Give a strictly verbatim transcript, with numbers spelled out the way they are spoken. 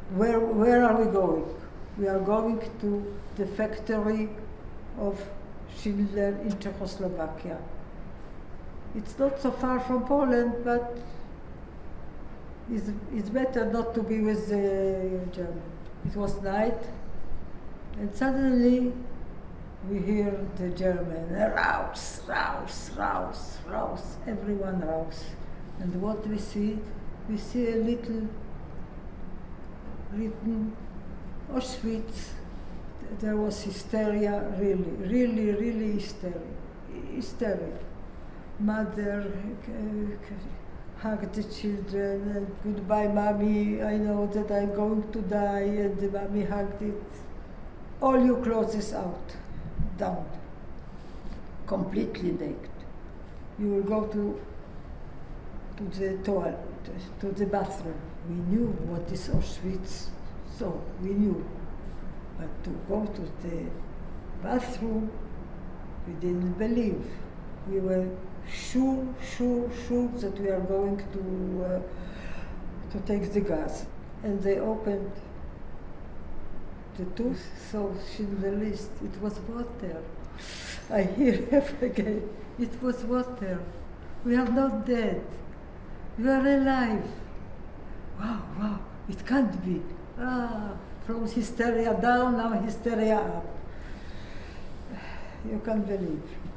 where, where are we going? We are going to the factory of Schindler in Czechoslovakia. It's not so far from Poland, but it's, it's better not to be with the German. It was night, and suddenly we hear the German, raus, raus, raus, raus, everyone raus. And what we see? We see a little written Auschwitz. There was hysteria, really, really, really hysteria. hysteria. Mother uh, hugged the children, and goodbye, mommy, I know that I'm going to die, and the mommy hugged it. All your clothes out, down, completely naked. You will go to, to the toilet, to the bathroom. We knew what is Auschwitz, so we knew. But to go to the bathroom, we didn't believe. We were sure, sure, sure that we are going to uh, to take the gas. And they opened the tooth, so Schindler List, it was water. I hear it again. It was water. We are not dead. We are alive. Wow, wow, it can't be. Ah, from hysteria down, now hysteria up. You can't believe.